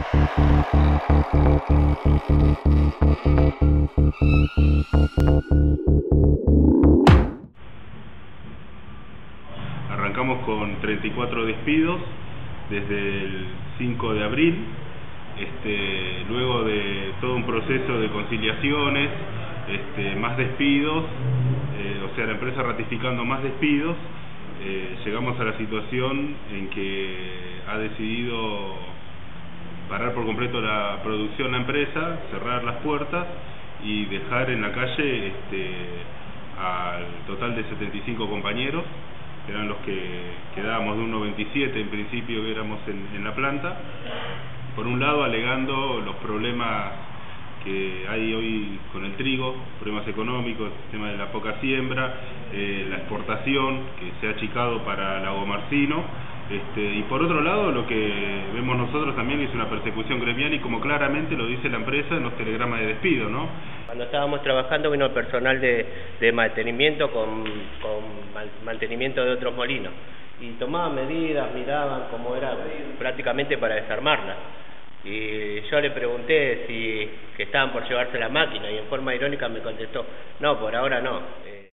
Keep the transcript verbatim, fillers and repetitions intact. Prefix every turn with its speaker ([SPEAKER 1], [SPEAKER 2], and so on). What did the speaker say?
[SPEAKER 1] Arrancamos con treinta y cuatro despidos desde el cinco de abril, este, luego de todo un proceso de conciliaciones, este, más despidos, eh, o sea, la empresa ratificando más despidos, eh, llegamos a la situación en que ha decidido parar por completo la producción la empresa, cerrar las puertas y dejar en la calle este, al total de setenta y cinco compañeros, que eran los que quedábamos de un noventa y siete en principio que éramos en, en la planta, por un lado alegando los problemas que hay hoy con el trigo, problemas económicos, el tema de la poca siembra, eh, la exportación que se ha achicado para Lago Marcino, este, y por otro lado lo que vemos nosotros también es una persecución gremial y como claramente lo dice la empresa en los telegramas de despido, ¿no?
[SPEAKER 2] Cuando estábamos trabajando vino el personal de, de mantenimiento con, con mantenimiento de otros molinos y tomaban medidas, miraban cómo era prácticamente para desarmarla. Y yo le pregunté si que estaban por llevarse la máquina y en forma irónica me contestó, no, por ahora no.